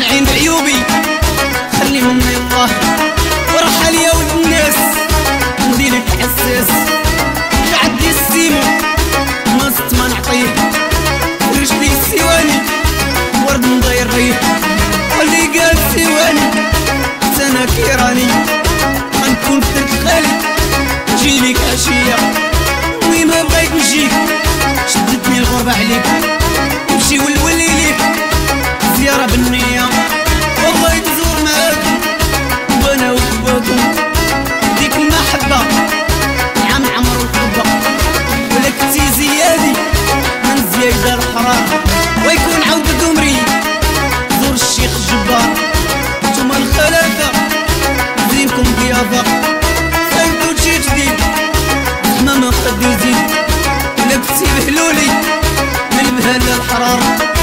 عند عيوبي خلي مني الله ورحل يا ولد الناس نديرك حساس عدي السيمو نصت ما نعطيه رجلي سيواني ورد مضير ريه واللي قال سيواني سنة كيراني غنكون درت خالي نجيليك عشية وين ما بغيت نجيك شدتني الغربة عليك نمشي ولولي ليك زيارة بالنية والله تزور معاك وانا وحباكم ديك المحبة عام عمر الحبة ولا كنتي زيادي من زيادة الحرارة ويكون عود الدمري زور الشيخ الجبار نتوما الخلافة زينكم ضيافة فهمتو شي جديد زعما ما قد يزيد ولا كنتي بهلولي من البهالة الحرارة